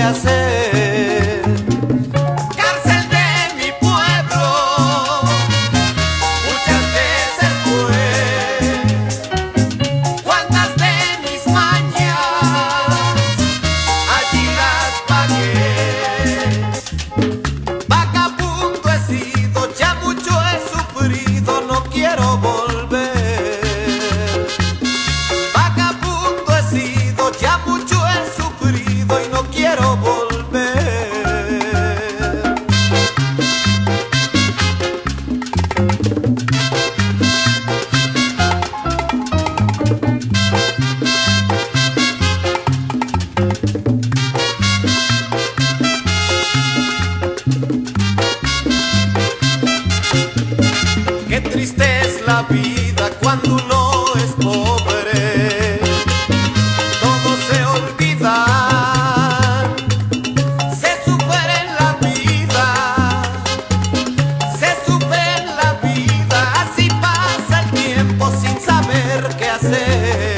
hacer. Cárcel de mi pueblo, muchas veces fue. Cuántas de mis mañas allí las pagué. Vagabundo he sido, ya mucho he sufrido, no quiero volver. Vagabundo he sido, ya mucho he sufrido y no quiero volver. Qué triste es la vida cuando uno es pobre. Todo se olvida, se sufre en la vida, se sufre en la vida. Así pasa el tiempo sin saber qué hacer.